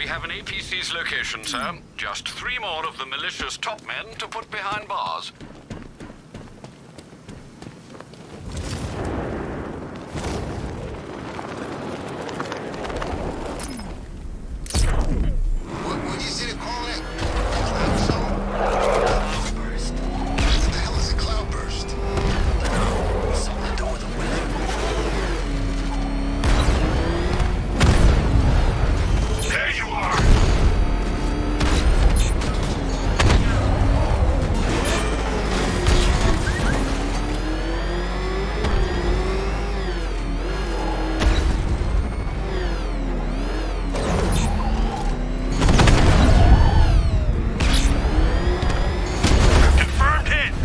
We have an APC's location, sir. Just 3 more of the militia's top men to put behind bars. What do you say to call it? Cloud zone? Cloudburst. What the hell is a cloudburst? Something to do with the weather. There you are! Confirmed hit!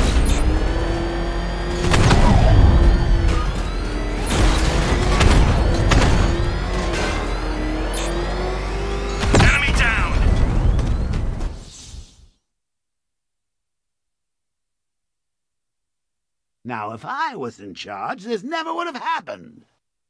Enemy down! Now, if I was in charge, this never would have happened.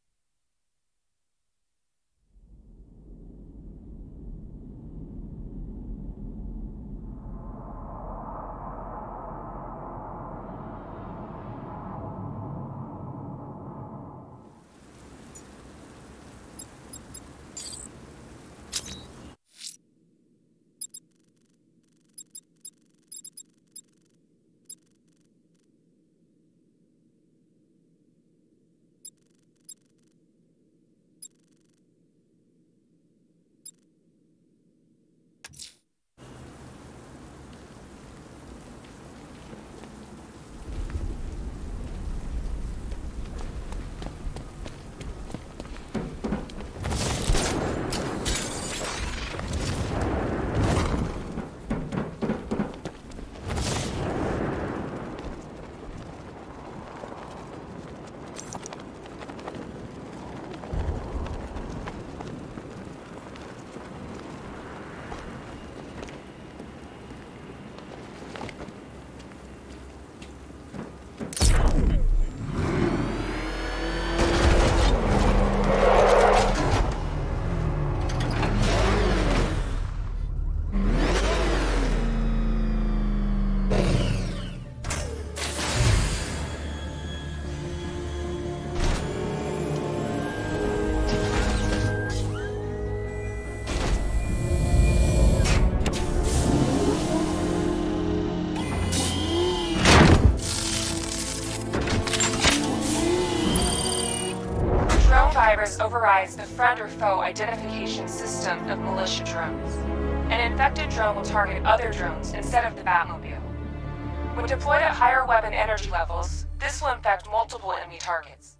Drone virus overrides the friend or foe identification system of militia drones. An infected drone will target other drones instead of the Batmobile. When deployed at higher weapon energy levels, this will infect multiple enemy targets.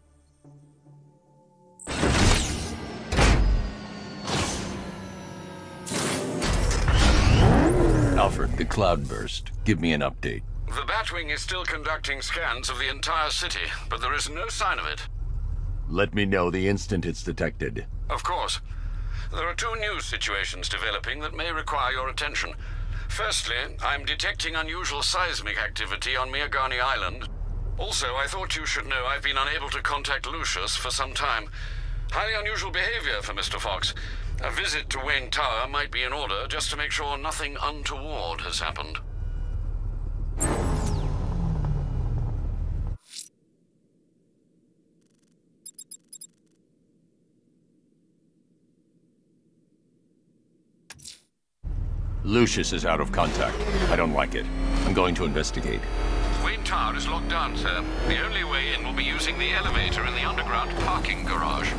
Alfred, the cloudburst. Give me an update. The Batwing is still conducting scans of the entire city, but there is no sign of it. Let me know the instant it's detected. Of course. There are 2 new situations developing that may require your attention. Firstly, I'm detecting unusual seismic activity on Miagani Island. Also, I thought you should know I've been unable to contact Lucius for some time. Highly unusual behavior for Mr. Fox. A visit to Wayne Tower might be in order just to make sure nothing untoward has happened. Lucius is out of contact. I don't like it. I'm going to investigate. Wayne Tower is locked down, sir. The only way in will be using the elevator in the underground parking garage.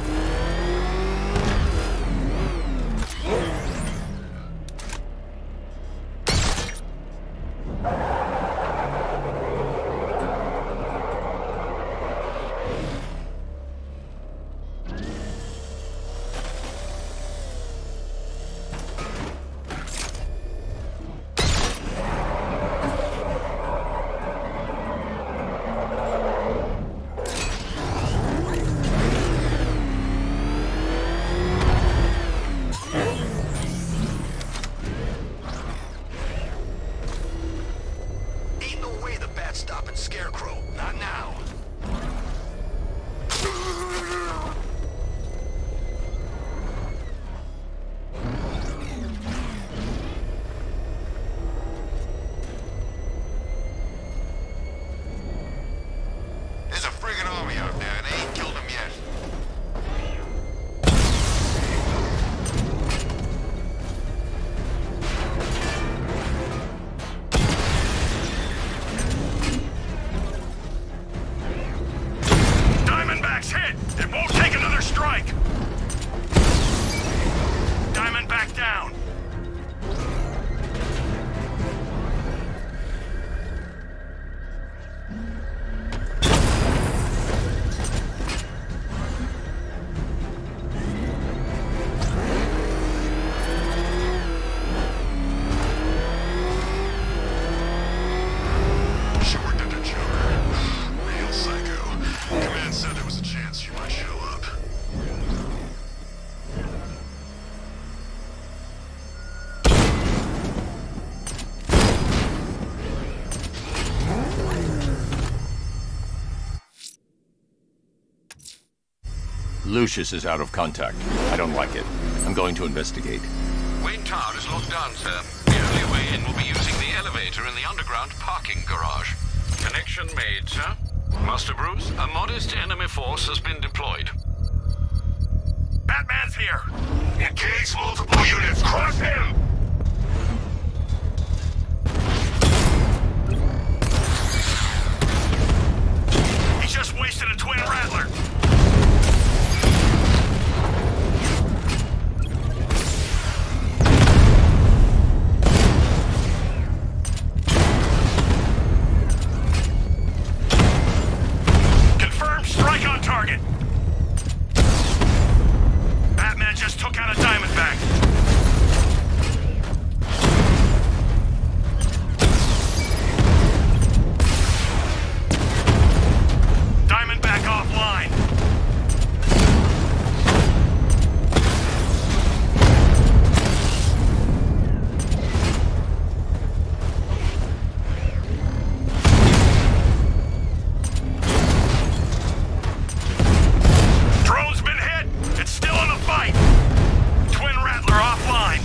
Lucius is out of contact. I don't like it. I'm going to investigate. Wayne Tower is locked down, sir. The only way in will be using the elevator in the underground parking garage. Connection made, sir. Master Bruce, a modest enemy force has been deployed. Batman's here! Engage multiple units! Crush him! He just wasted a twin Rattler! Confirmed strike on target! Batman just took out a Diamondback. Diamondback offline. Drone's been hit. It's still in the fight. Twin Rattler offline.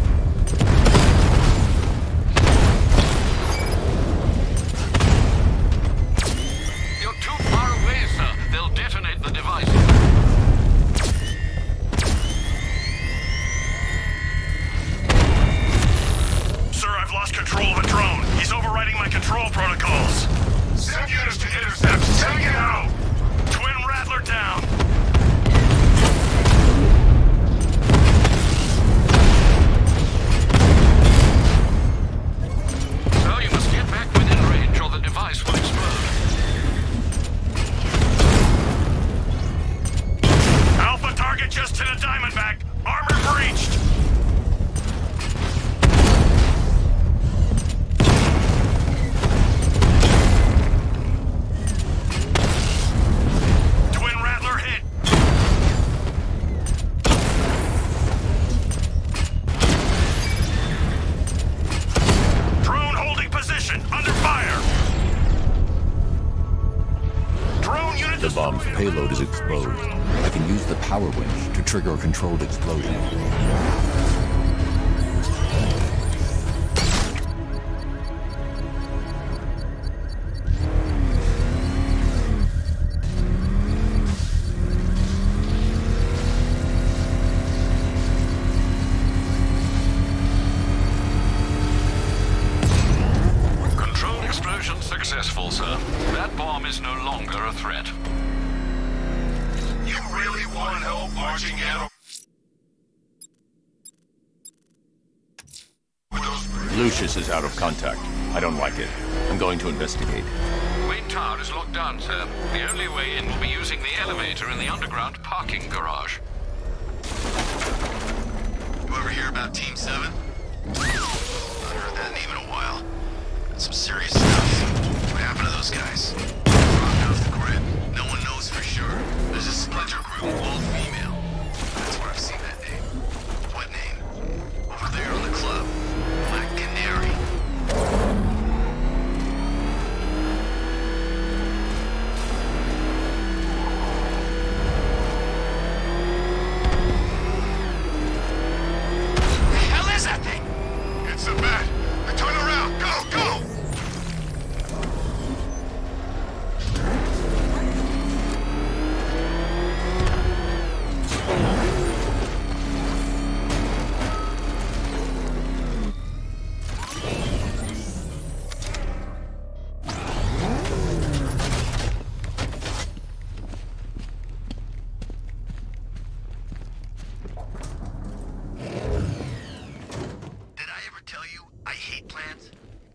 You're too far away, sir. They'll detonate the device. Sir, I've lost control of a drone. He's overriding my control protocols. Send units to intercept. Take it out. Twin Rattler down. Sir, you must get back within range or the device will explode. Alpha target just hit a Diamondback. Armor breached. Twin Rattler hit. Drone holding position. Under fire. Drone unit The bomb's payload is exposed. I can use the power winch to trigger a controlled explosion. Controlled explosion successful, sir. That bomb is no longer a threat. You really want help marching in? Lucius is out of contact. I don't like it. I'm going to investigate. Wayne Tower is locked down, sir. The only way in will be using the elevator in the underground parking garage. You ever hear about Team 7? Not heard that name in a while. Some serious stuff. What happened to those guys? Dropped off the grid. No one knows for sure. There's a splinter group, all female. That's where I've seen that name. What name? Over there on the club. Black Canary. The hell is that thing? It's a bat. Turn around. Go, go! Did I ever tell you I hate plants?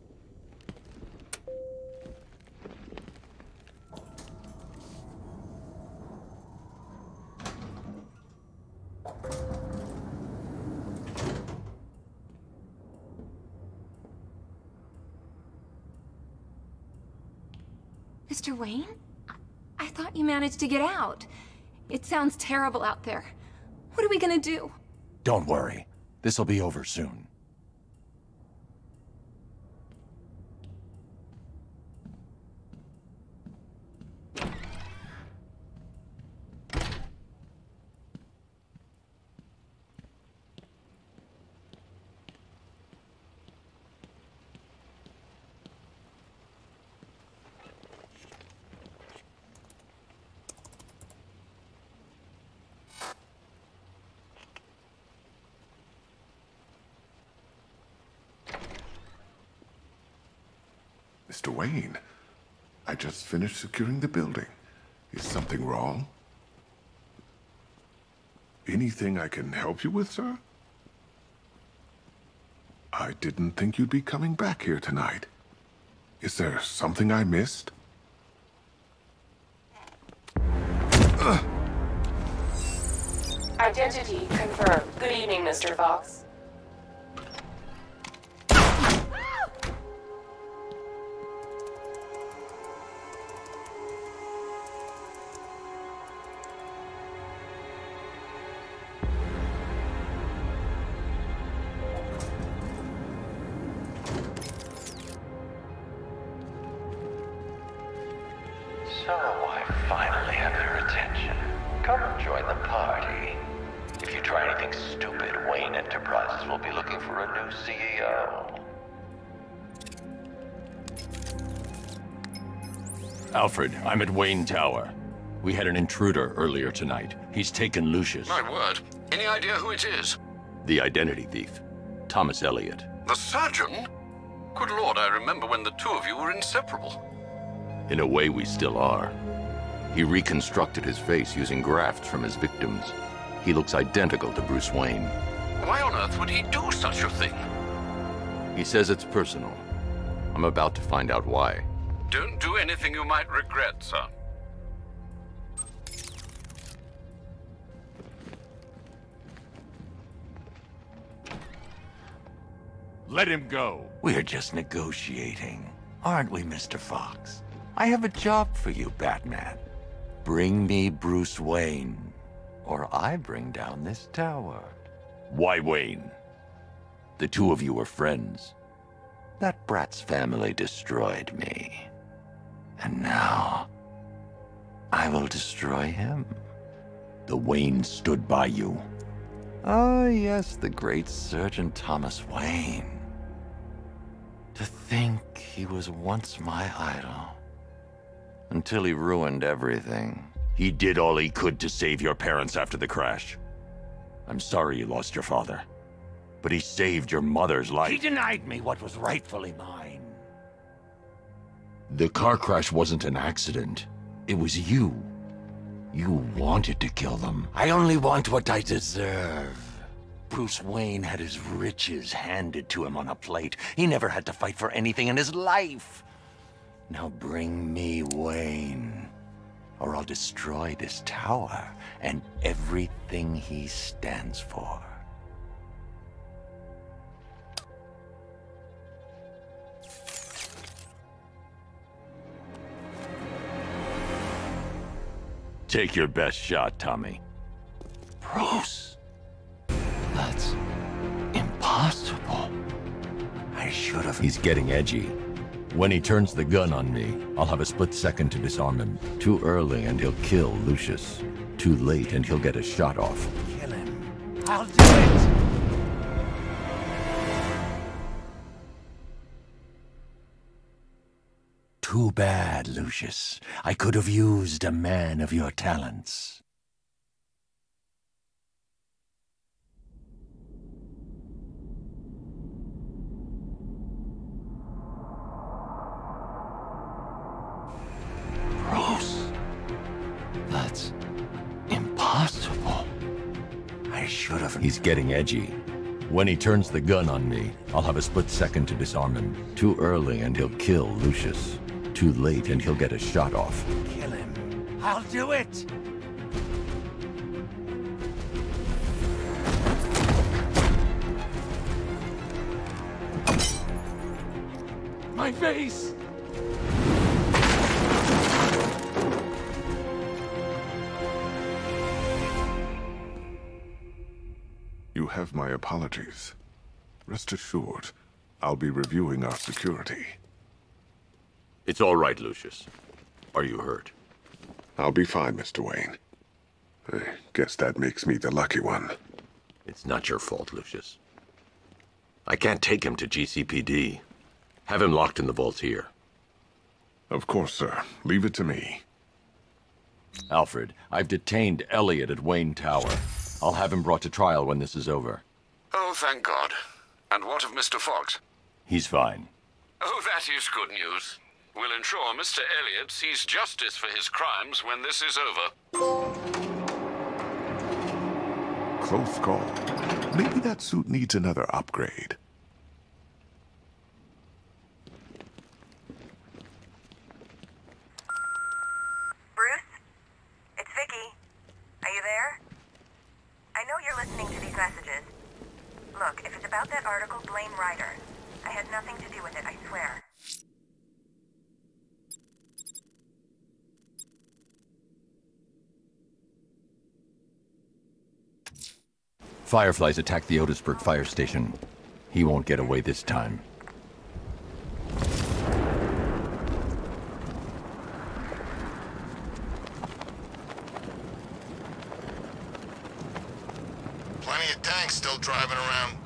Mr. Wayne? I thought you managed to get out. It sounds terrible out there. What are we gonna do? Don't worry. This'll be over soon. Mr. Wayne, I just finished securing the building. Is something wrong? Anything I can help you with, sir? I didn't think you'd be coming back here tonight. Is there something I missed? Identity confirmed. Good evening, Mr. Fox. So I finally have your attention. Come join the party. If you try anything stupid, Wayne Enterprises will be looking for a new CEO. Alfred, I'm at Wayne Tower. We had an intruder earlier tonight. He's taken Lucius. My word. Any idea who it is? The identity thief. Thomas Elliot. The surgeon? Good Lord, I remember when the two of you were inseparable. In a way, we still are. He reconstructed his face using grafts from his victims. He looks identical to Bruce Wayne. Why on earth would he do such a thing? He says it's personal. I'm about to find out why. Don't do anything you might regret, sir. Let him go. We're just negotiating, aren't we, Mr. Fox? I have a job for you, Batman. Bring me Bruce Wayne, or I bring down this tower. Why Wayne? The two of you were friends. That brat's family destroyed me. And now, I will destroy him. The Waynes stood by you. Oh, yes, the great Surgeon Thomas Wayne. To think he was once my idol. Until he ruined everything. He did all he could to save your parents after the crash. I'm sorry you lost your father. But he saved your mother's life. He denied me what was rightfully mine. The car crash wasn't an accident. It was you. You wanted to kill them. I only want what I deserve. Bruce Wayne had his riches handed to him on a plate. He never had to fight for anything in his life. Now bring me Wayne, or I'll destroy this tower and everything he stands for. Take your best shot, Tommy. Bruce, that's impossible. I should have... He's getting edgy. When he turns the gun on me, I'll have a split second to disarm him. Too early and he'll kill Lucius. Too late and he'll get a shot off. Kill him. I'll do it! Too bad, Lucius. I could have used a man of your talents. Bruce, that's impossible. I should have... He's getting edgy. When he turns the gun on me, I'll have a split second to disarm him. Too early and he'll kill Lucius. Too late and he'll get a shot off. Kill him. I'll do it! My face! You have my apologies. Rest assured, I'll be reviewing our security. It's all right, Lucius. Are you hurt? I'll be fine, Mr. Wayne. I guess that makes me the lucky one. It's not your fault, Lucius. I can't take him to GCPD. Have him locked in the vault here. Of course, sir. Leave it to me. Alfred, I've detained Elliot at Wayne Tower. I'll have him brought to trial when this is over. Oh, thank God. And what of Mr. Fox? He's fine. Oh, that is good news. We'll ensure Mr. Elliot sees justice for his crimes when this is over. Close call. Maybe that suit needs another upgrade. Bruce? It's Vicky. Are you there? I know you're listening to these messages. Look, if it's about that article, blame Ryder. I had nothing to do with it, I swear. Fireflies attacked the Otisburg fire station. He won't get away this time. Plenty of tanks still driving around.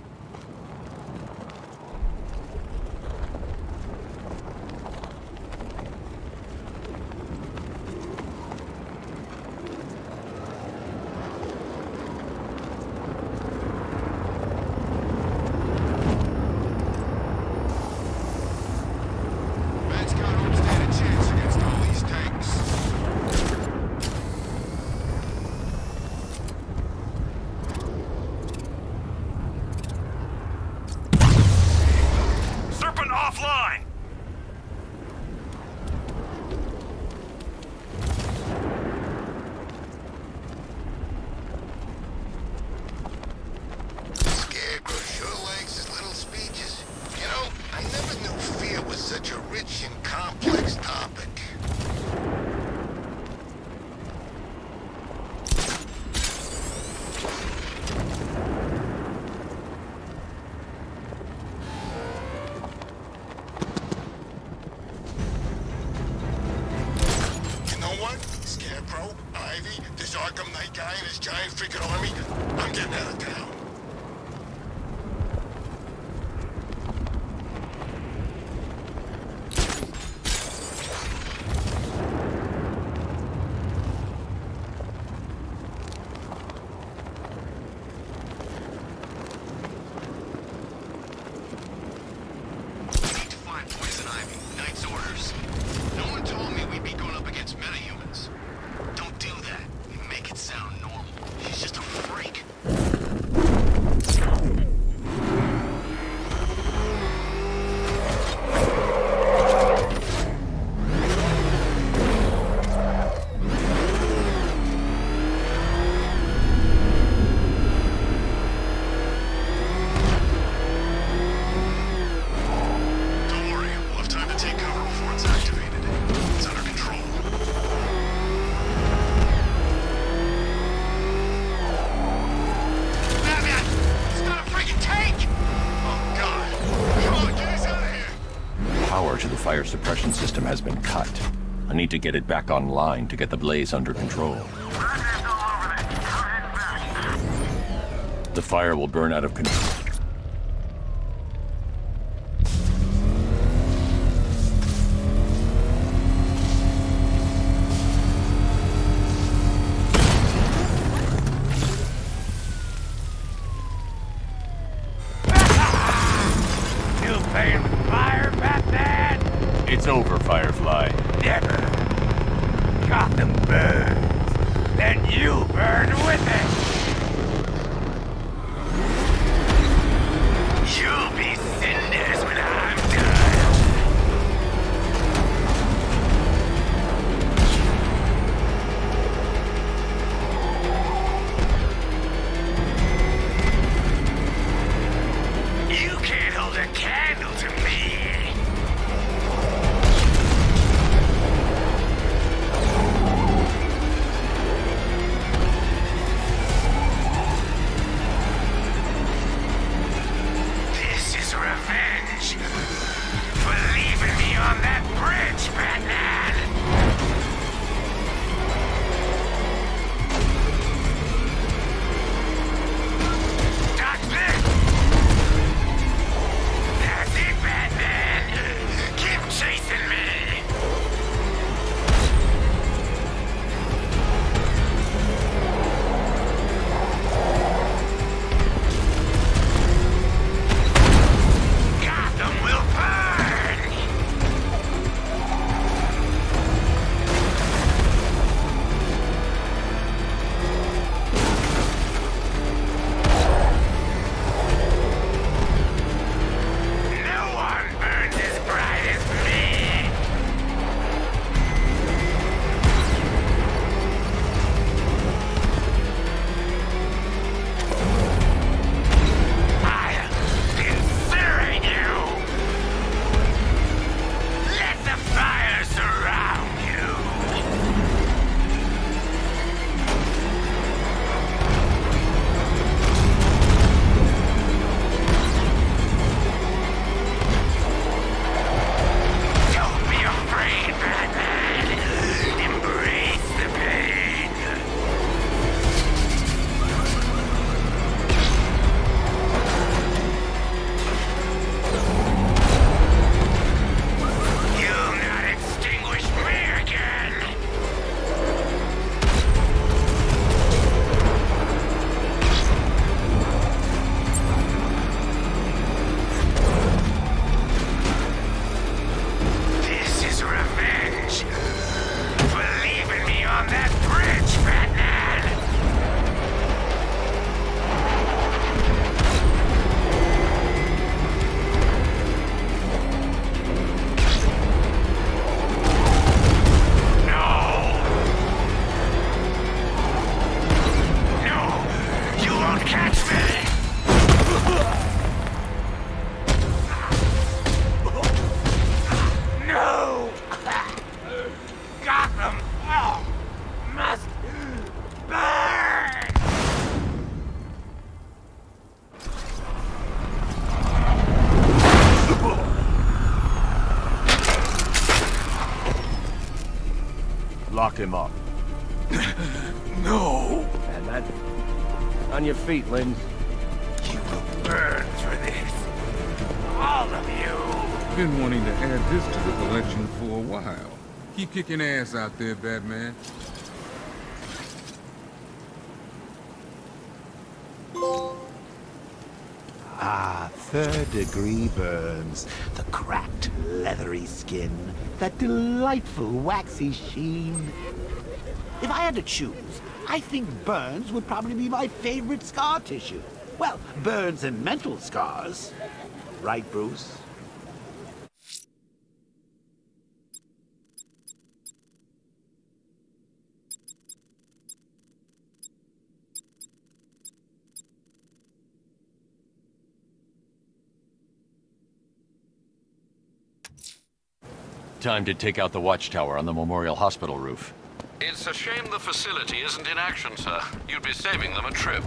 Fire suppression system has been cut. I need to get it back online to get the blaze under control. The fire will burn out of control. It's over, Firefly. Never. Gotham burns. Then you burn with it. You'll be cinders when I'm done. You can't hold a candle to me. him up. No! Bad man. On your feet, Lynn. You will burn for this. All of you! Been wanting to add this to the collection for a while. Keep kicking ass out there, Batman. Ah, third-degree burns. The cracked, leathery skin. That delightful, waxy sheen. If I had to choose, I think burns would probably be my favorite scar tissue. Well, burns and mental scars. Right, Bruce? Time to take out the watchtower on the Memorial Hospital roof. It's a shame the facility isn't in action, sir. You'd be saving them a trip.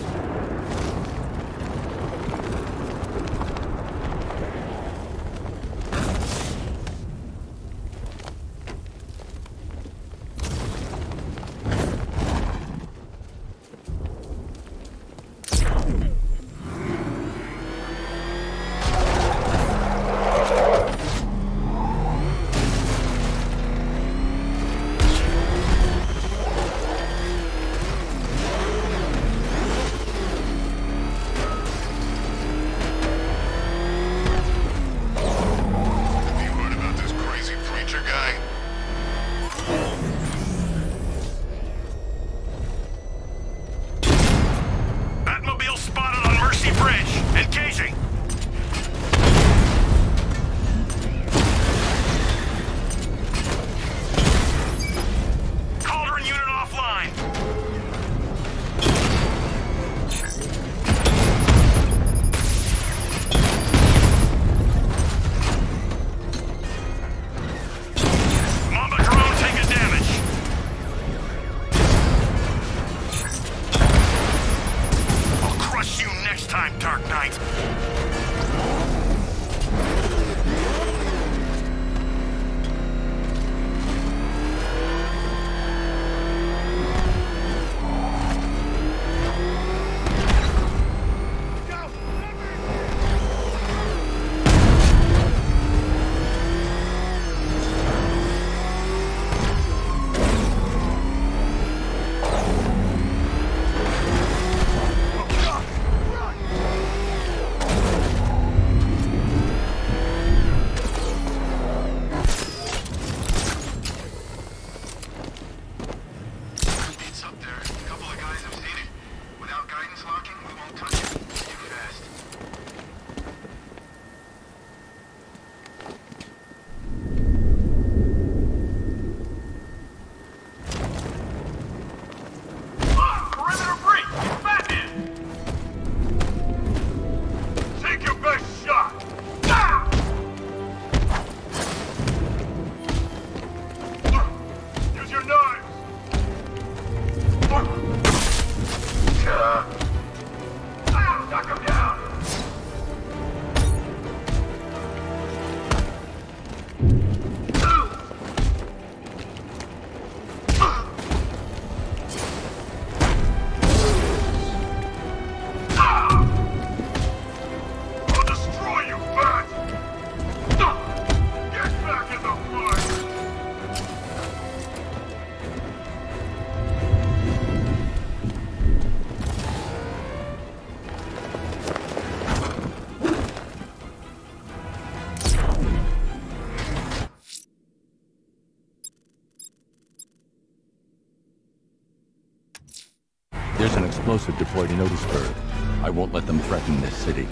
There's an explosive deployed in Otisburg. I won't let them threaten this city.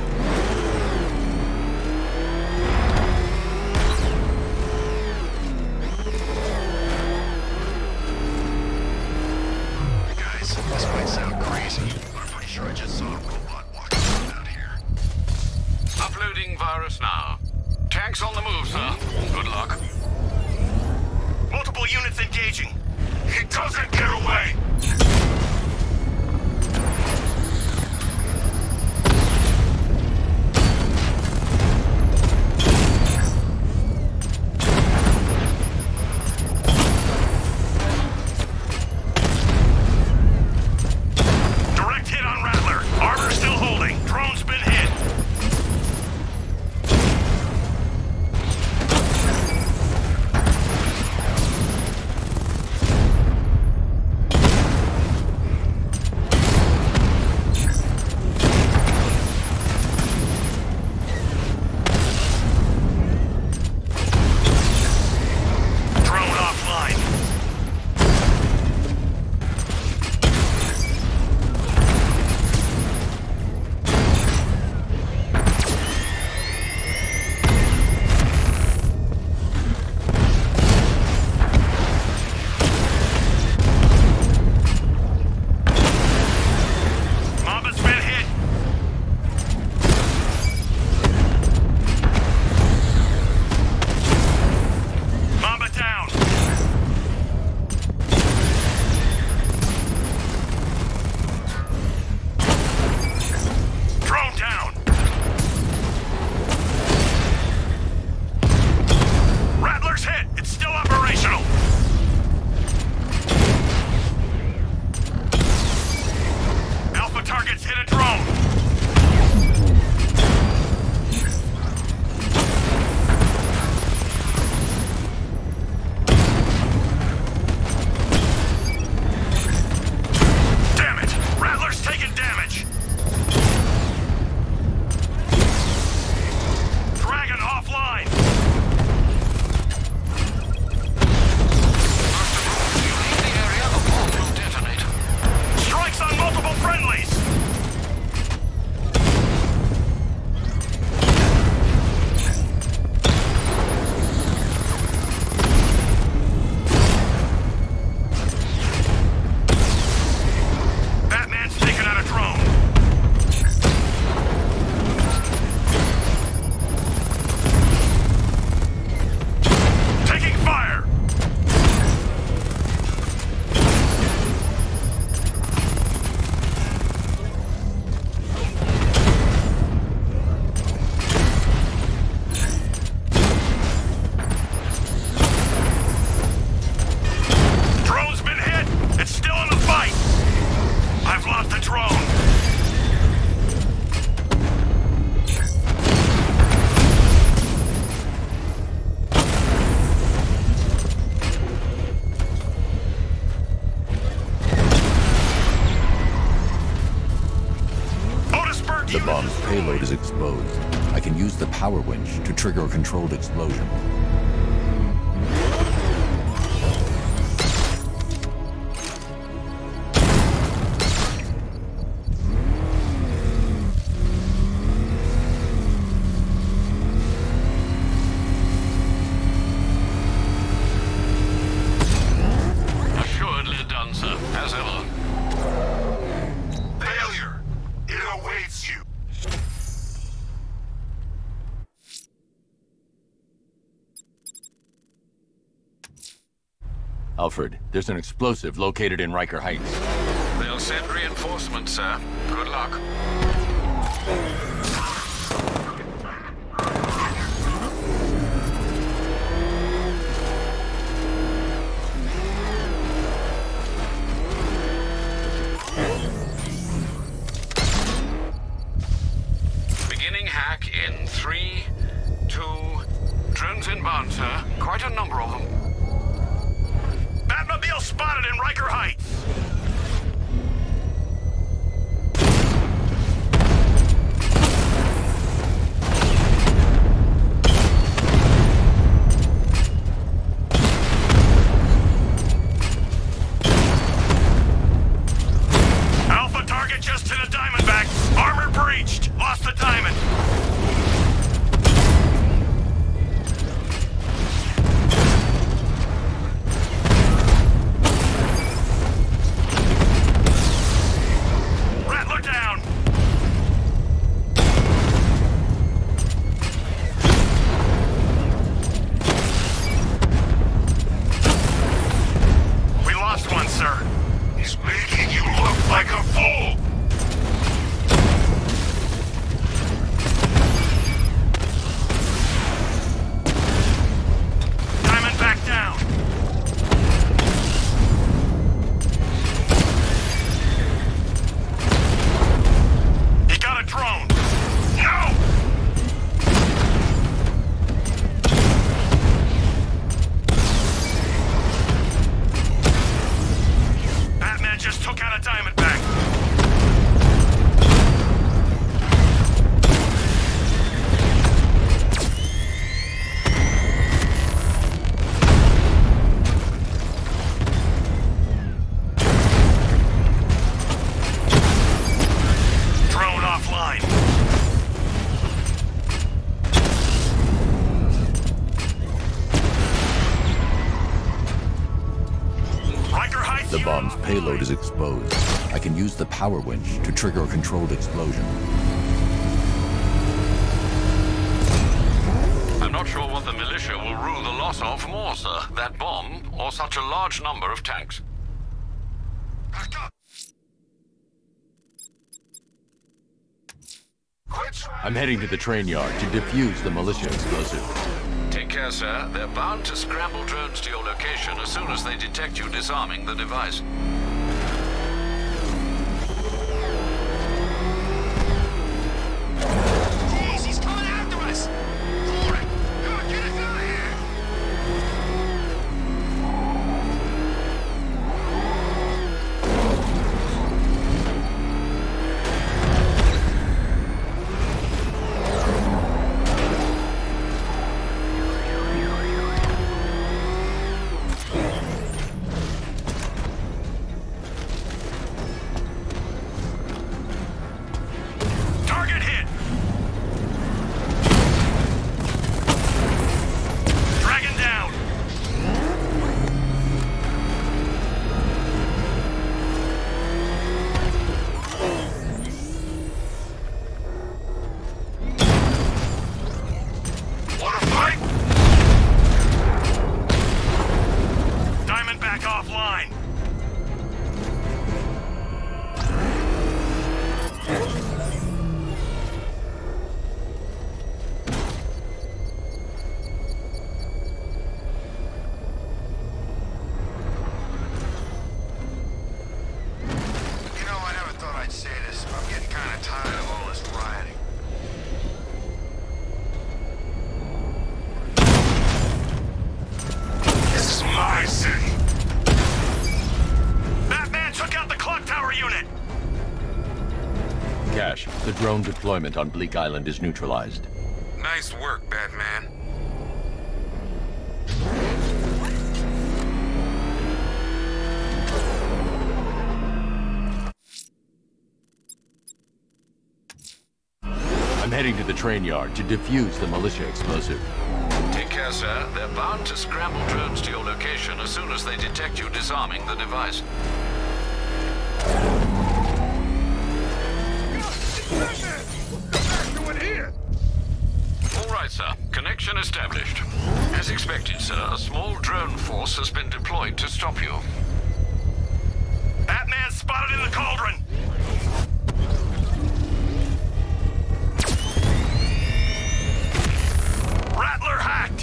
Guys, this might sound crazy, but I'm pretty sure I just saw a robot walking around out here. Uploading virus now. Tanks on the move, sir. Good luck. Multiple units engaging. He doesn't get away! exposed. I can use the power winch to trigger a controlled explosion. Assuredly done, sir. As ever. Failure! It awaits you! Alfred, there's an explosive located in Riker Heights. They'll send reinforcements, sir. Good luck. Beginning hack in 3, 2... Drones inbound, sir. Quite a number of them. Batmobile spotted in Riker Heights! Alpha target just hit a Diamondback. Armor breached. Lost the Diamond. Rattler down. We lost one, sir. He's making you look like a fool. Diamondback down. He got a drone. No! Batman just took out a Diamondback. Drone offline. Riker Heights. The bomb's payload is exposed. I can use the power winch to trigger a controlled explosion. I'm not sure what the militia will rue the loss of more, sir. That bomb, or such a large number of tanks. I'm heading to the train yard to defuse the militia explosive. Take care, sir. They're bound to scramble drones to your location as soon as they detect you disarming the device. Jeez, he's coming after us! Hold it! Come on, get us out of here! deployment on Bleak Island is neutralized. Nice work, Batman. I'm heading to the train yard to defuse the militia explosive. Take care, sir. They're bound to scramble drones to your location as soon as they detect you disarming the device. All right, sir. Connection established. As expected, sir, a small drone force has been deployed to stop you. Batman spotted in the cauldron! Rattler hacked!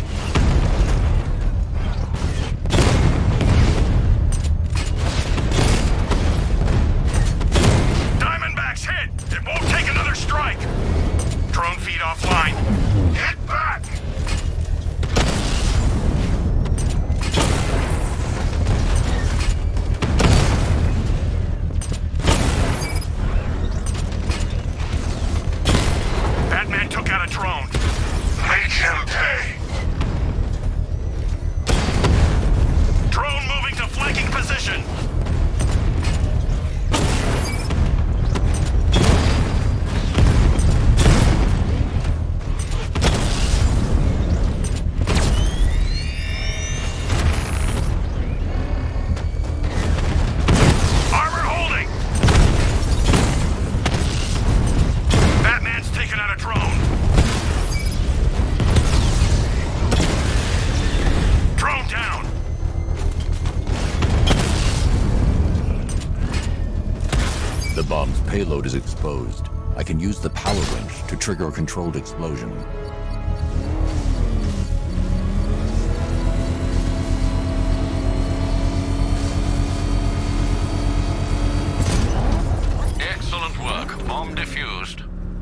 Diamondback's hit! It won't take another strike! Drone feed offline. Hit back! Batman took out a drone. Make him pay! Drone moving to flanking position. Armor holding! Batman's taken out a drone. Drone down! The bomb's payload is exposed. I can use the power wrench to trigger a controlled explosion. Excellent work. Bomb defused.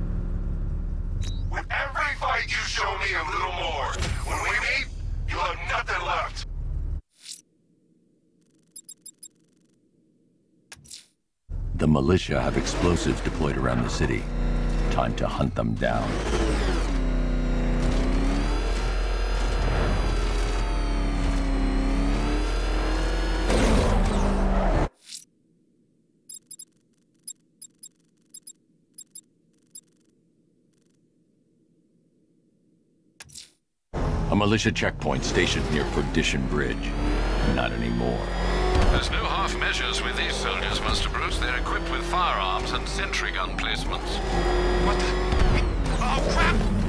With every fight you show me a little more. When we meet, you'll have nothing left. The militia have explosives deployed around the city. Time to hunt them down. A militia checkpoint stationed near Perdition Bridge. Not anymore. There's no half measures with these soldiers, Master Bruce. They're equipped with firearms and sentry gun placements. What the... Oh, crap!